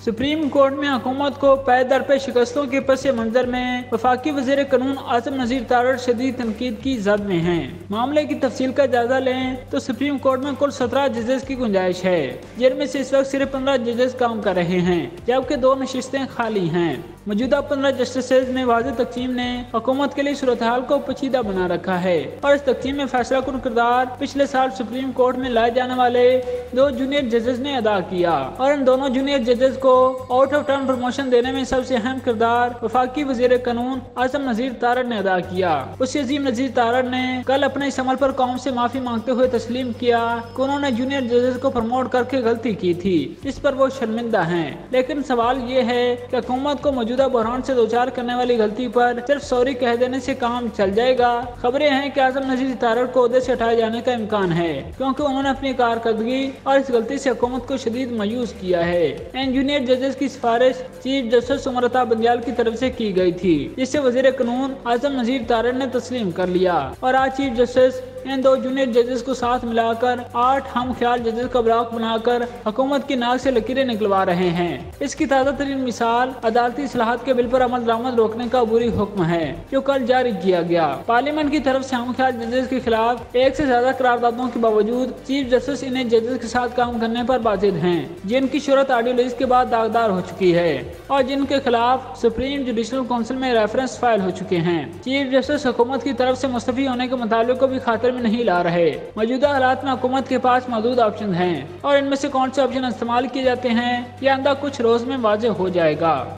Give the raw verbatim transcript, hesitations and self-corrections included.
Supreme court में हुकूमत को पै दर पे शिकस्तों के पस मंजर में वफाकी वज़ीर कानून आज़म नज़ीर तारड़ शदीद तनकीद की जद में हैं। मामले की तफसील का जायजा लें तो सुप्रीम कोर्ट में कुल सत्रह जजेस की गुंजाइश है, जिनमें से इस वक्त सिर्फ पंद्रह जजेस काम कर रहे हैं, जबकि दो नशिस्तें खाली हैं। मौजूदा पंद्रह जस्टिस में वाज़ेह तक़सीम ने हुकूमत के लिए सूरत हाल को पेचीदा बना रखा है और इस तक़सीम में फैसला कुन किरदार पिछले साल सुप्रीम कोर्ट में लाए जाने वाले दो जूनियर जजेस ने अदा किया और इन दोनों जूनियर जजेस को आउट ऑफ टर्न प्रमोशन देने में सबसे अहम किरदार वफाकी वज़ीर कानून आज़म नज़ीर तारड़ ने अदा किया। उसी अजीम नज़ीर तारड़ ने कल अपने इस अमल पर कौम से माफी मांगते हुए तस्लीम किया कि उन्होंने जूनियर जजेस को प्रमोट करके गलती की थी, इस पर वो शर्मिंदा हैं। लेकिन सवाल ये है कि हुकूमत को मौजूदा बहरान से दो चार करने वाली गलती पर सिर्फ सॉरी कह देने से काम चल जाएगा। खबरें हैं कि आज़म नज़ीर तारड़ को ओहदे से हटाए जाने का इम्कान है, क्योंकि उन्होंने अपनी कारकर्दगी और इस गलती से हुकूमत को शदीद मायूस किया है। इन जूनियर जजेस की सिफारिश चीफ जस्टिस उमर अता बंदियाल की तरफ से की गई थी, जिसे वज़ीर कानून आज़म नज़ीर तारड़ ने तस्लीम कर लिया और आज चीफ जस्टिस इन दो जूनियर जजेस को साथ मिलाकर आठ हम ख्याल जजेस का ब्लॉक बनाकर हुकूमत की नाक से लकीरें निकलवा रहे हैं। इसकी ताज़ा तरीन मिसाल अदालती इस्लाहात के बिल पर अमल दरामद रोकने का अबूरी हुक्म है, जो कल जारी किया गया। पार्लियामेंट की तरफ से हम ख्याल जजेस के खिलाफ एक से ज्यादा करारदादों के बावजूद चीफ जस्टिस इन्हें जजेस के साथ काम करने पर बाजिद हैं, जिनकी शोहरत आइडियोलॉजी के बाद दागदार हो चुकी है और जिनके खिलाफ सुप्रीम जुडिशल काउंसिल में रेफरेंस फाइल हो चुके हैं। चीफ जस्टिस हुकूमत की तरफ से मुस्तफी होने के मुताबिक को भी खातिर में नहीं ला रहे। मौजूदा हालात में हुकूमत के पास मौजूद ऑप्शन हैं और इनमें से कौन से ऑप्शन इस्तेमाल किए जाते हैं, यह आइंदा कुछ रोज में वाज़ेह हो जाएगा।